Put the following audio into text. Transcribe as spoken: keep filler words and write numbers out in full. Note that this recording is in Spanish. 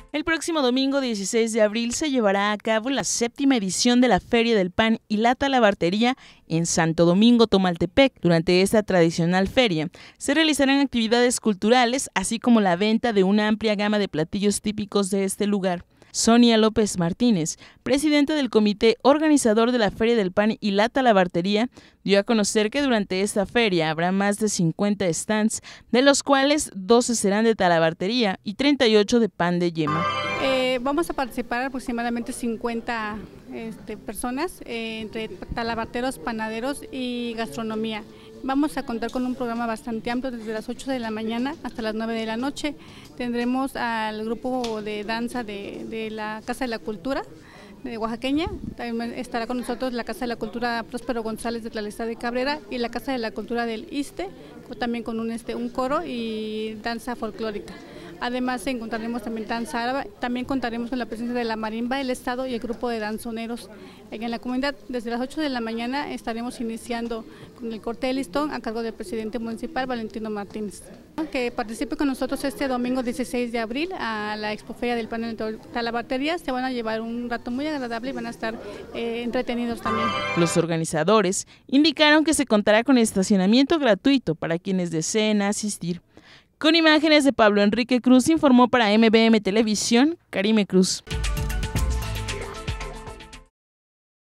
El próximo domingo dieciséis de abril se llevará a cabo la séptima edición de la Feria del Pan y la Talabartería en Santo Domingo, Tomaltepec. Durante esta tradicional feria se realizarán actividades culturales, así como la venta de una amplia gama de platillos típicos de este lugar. Sonia López Martínez, presidenta del comité organizador de la Feria del Pan y la Talabartería, dio a conocer que durante esta feria habrá más de cincuenta stands, de los cuales doce serán de talabartería y treinta y ocho de pan de yema. Eh, vamos a participar aproximadamente cincuenta este, personas, eh, entre talabarteros, panaderos y gastronomía. Vamos a contar con un programa bastante amplio desde las ocho de la mañana hasta las nueve de la noche. Tendremos al grupo de danza de, de la Casa de la Cultura de Oaxaqueña. También estará con nosotros la Casa de la Cultura Próspero González de Tlalestad de Cabrera y la Casa de la Cultura del Iste, también con un, este, un coro y danza folclórica. Además encontraremos también danza árabe, también contaremos con la presencia de la marimba del estado y el grupo de danzoneros en la comunidad. Desde las ocho de la mañana estaremos iniciando con el corte de listón a cargo del presidente municipal Valentino Martínez. Que participe con nosotros este domingo dieciséis de abril a la Expoferia del Pan de Talabartería. Se van a llevar un rato muy agradable y van a estar eh, entretenidos también. Los organizadores indicaron que se contará con estacionamiento gratuito para quienes deseen asistir. Con imágenes de Pablo Enrique Cruz, informó para M B M Televisión, Karime Cruz.